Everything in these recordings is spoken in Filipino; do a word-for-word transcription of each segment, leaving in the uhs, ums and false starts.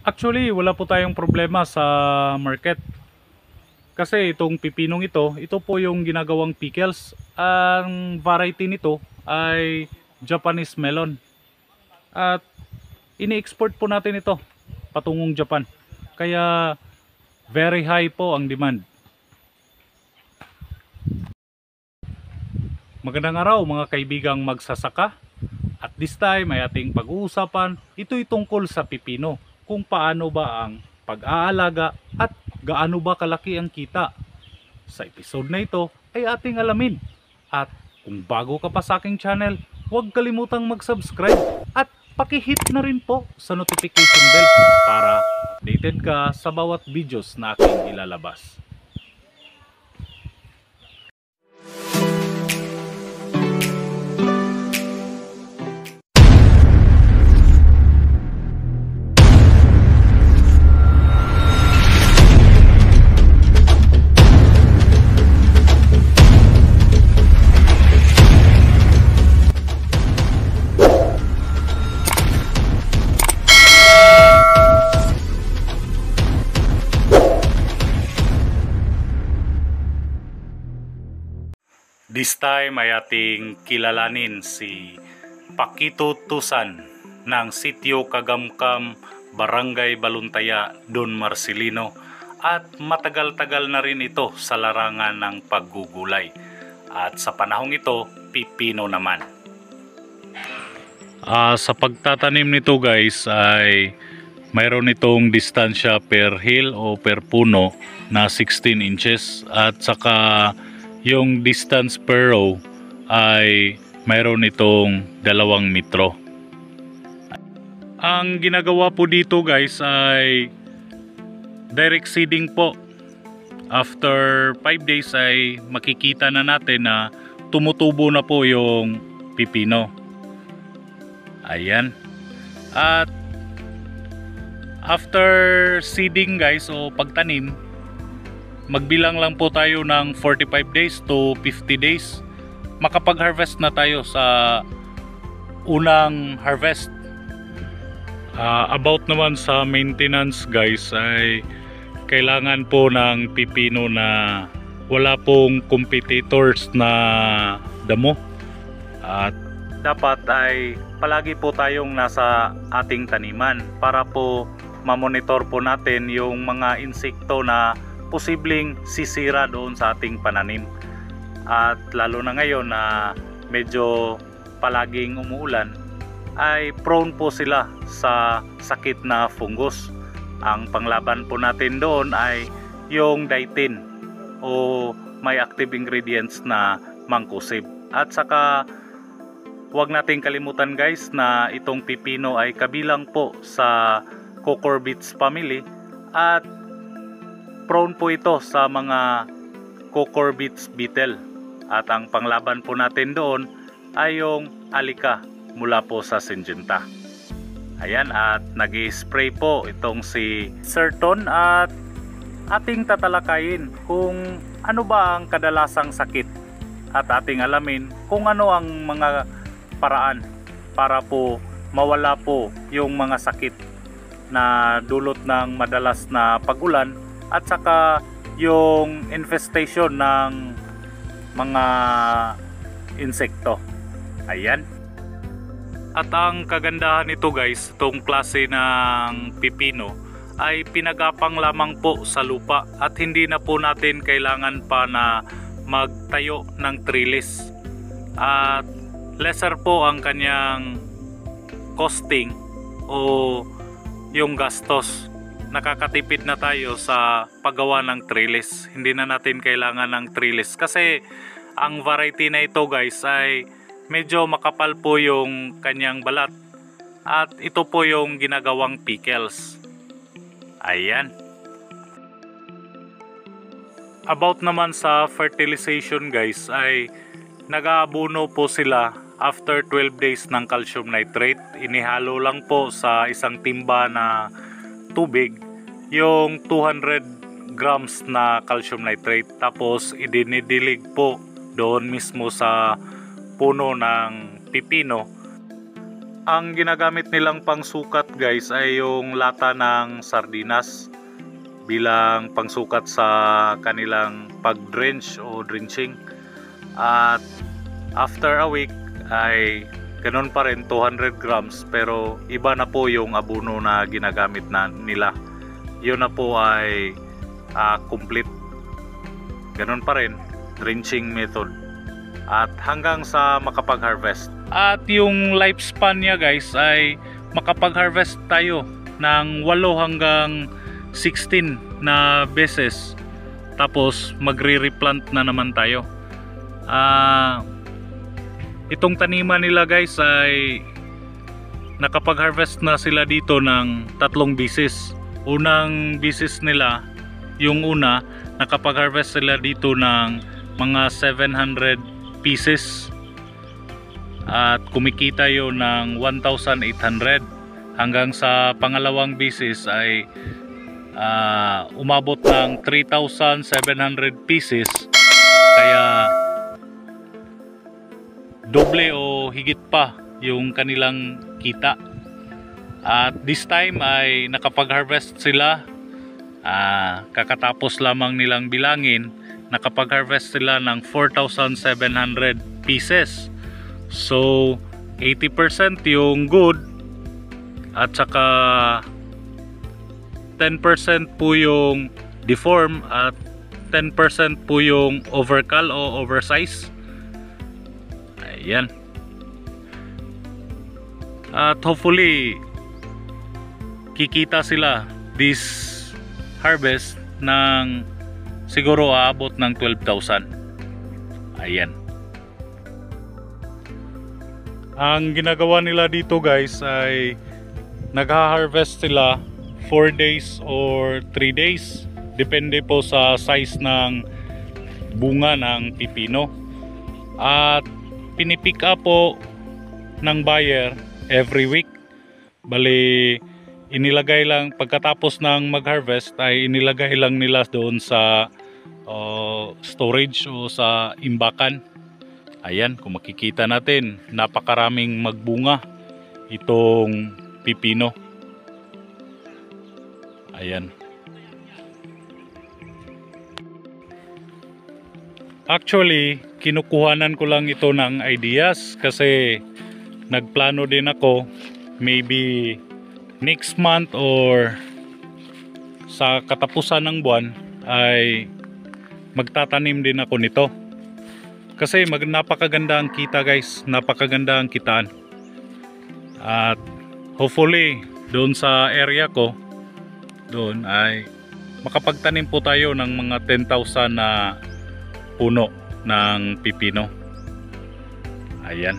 Actually, wala po tayong problema sa market. Kasi itong pipinong ito, ito po yung ginagawang pickles. Ang variety nito ay Japanese melon. At ini-export po natin ito patungong Japan. Kaya very high po ang demand. Magandang araw mga kaibigang magsasaka. At this time ay ating pag-uusapan, ito'y tungkol sa pipino. Kung paano ba ang pag-aalaga at gaano ba kalaki ang kita. Sa episode na ito ay ating alamin. At kung bago ka pa sa aking channel, huwag kalimutang mag-subscribe at paki-hit na rin po sa notification bell para updated ka sa bawat videos na aking ilalabas. This time ay ating kilalanin si Pakitutusan ng Sitio Kagamkam, Barangay Baluntaya, Don Marcelino, at matagal-tagal na rin ito sa larangan ng paggugulay. At sa panahong ito, pipino naman. Uh, sa pagtatanim nito guys ay mayroon itong distansya per hill o per puno na sixteen inches at saka yung distance per row ay mayroon itong dalawang metro. Ang ginagawa po dito guys ay direct seeding po. After five days ay makikita na natin na tumutubo na po yung pipino. Ayan. At after seeding guys o pagtanim, magbilang lang po tayo ng forty-five days to fifty days. Makapag-harvest na tayo sa unang harvest. Uh, about naman sa maintenance guys ay kailangan po ng pipino na wala pong competitors na damo. At dapat ay palagi po tayong nasa ating taniman para po mamonitor po natin yung mga insekto na posibleng sisira doon sa ating pananim. At lalo na ngayon na medyo palaging umuulan ay prone po sila sa sakit na fungus. Ang panglaban po natin doon ay yung ditin o may active ingredients na mangkusib. At saka huwag nating kalimutan guys na itong pipino ay kabilang po sa cucurbits family at prone po ito sa mga cucurbits beetle. At ang panglaban po natin doon ay yung alika mula po sa Syngenta. Ayan, at nag-i-spray po itong si Sir Ton at ating tatalakayin kung ano ba ang kadalasang sakit at ating alamin kung ano ang mga paraan para po mawala po yung mga sakit na dulot ng madalas na pagulan at saka yung infestation ng mga insekto. Ayan. At ang kagandahan nito guys, itong klase ng pipino ay pinagapang lamang po sa lupa at hindi na po natin kailangan pa na magtayo ng trellis. At lesser po ang kanyang costing o yung gastos. Nakakatipid na tayo sa paggawa ng trellis. Hindi na natin kailangan ng trellis kasi ang variety na ito guys ay medyo makapal po yung kanyang balat at ito po yung ginagawang pickles. Ayan. About naman sa fertilization guys ay nag-aabuno po sila after twelve days ng calcium nitrate. Inihalo lang po sa isang timba na tubig yung two hundred grams na calcium nitrate, tapos idinidilig po doon mismo sa puno ng pipino Ang ginagamit nilang pangsukat guys ay yung lata ng sardinas bilang pangsukat sa kanilang pag-drench o drenching. At after a week ay ganun pa rin, two hundred grams, pero iba na po yung abono na ginagamit na nila. Yun na po ay uh, complete. Ganun pa rin, drenching method. At hanggang sa makapag-harvest. At yung lifespan niya guys ay makapag-harvest tayo ng walo hanggang sixteen na beses. Tapos magre-replant na naman tayo. Ah, uh, itong taniman nila guys ay nakapag-harvest na sila dito ng tatlong beses. Unang beses nila, yung una, nakapag-harvest sila dito ng mga seven hundred pieces at kumikita yun ng one thousand eight hundred. Hanggang sa pangalawang beses ay uh, umabot ng three thousand seven hundred pieces, kaya doble o higit pa yung kanilang kita. At this time ay nakapag-harvest sila, uh, kakatapos lamang nilang bilangin, nakapag-harvest sila ng four thousand seven hundred pieces. So eighty percent yung good at saka ten percent po yung deform at ten percent po yung overcal o oversize. Ayan. At hopefully kikita sila this harvest ng siguro aabot ng twelve thousand. Ayan. Ang ginagawa nila dito guys ay nagha-harvest sila four days or three days. Depende po sa size ng bunga ng pipino. At pinipick up po ng buyer every week. Bali, inilagay lang pagkatapos ng mag-harvest ay inilagay lang nila doon sa uh, storage o sa imbakan. Ayan, kung makikita natin, napakaraming magbunga itong pipino. Ayan. Actually, kinukuhanan ko lang ito ng ideas kasi nagplano din ako maybe next month or sa katapusan ng buwan ay magtatanim din ako nito. Kasi mag, napakaganda ang kita guys, napakaganda ang kitaan. At hopefully doon sa area ko, doon ay makapagtanim po tayo ng mga ten thousand na puno ng pipino. Ayan.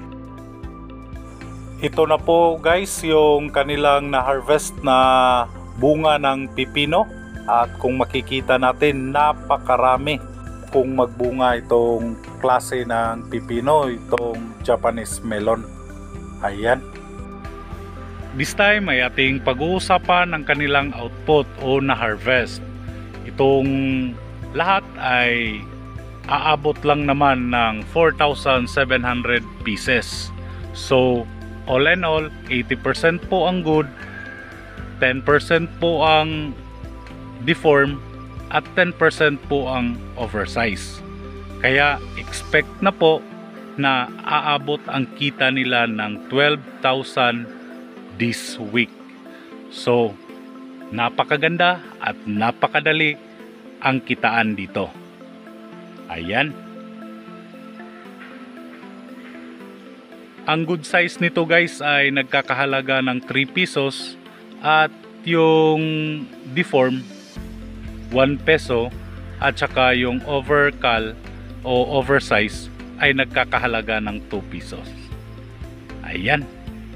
Ito na po guys yung kanilang na-harvest na bunga ng pipino. At kung makikita natin, napakarami kung magbunga itong klase ng pipino, itong Japanese melon. Ayan. This time ay ating pag-uusapan ang kanilang output o na-harvest. Itong lahat ay aabot lang naman ng four thousand seven hundred pieces. So all in all, eighty percent po ang good, ten percent po ang deform, at ten percent po ang oversize. Kaya expect na po na aabot ang kita nila ng twelve thousand this week. So napakaganda at napakadali ang kitaan dito. Ayan. Ang good size nito guys ay nagkakahalaga ng three pesos at yung deform one peso at saka yung overcal o oversize ay nagkakahalaga ng two pesos. Ayan.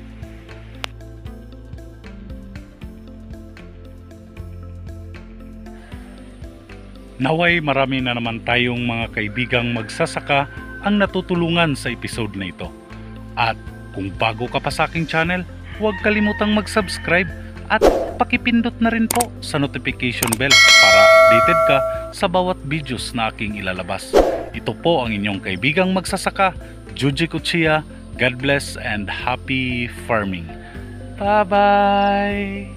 Naway marami na naman tayong mga kaibigang magsasaka ang natutulungan sa episode na ito. At kung bago ka pa sa aking channel, huwag kalimutang mag-subscribe at pakipindot na rin po sa notification bell para updated ka sa bawat videos na aking ilalabas. Ito po ang inyong kaibigang magsasaka, Juji Kuchiya, God bless and happy farming. Bye-bye!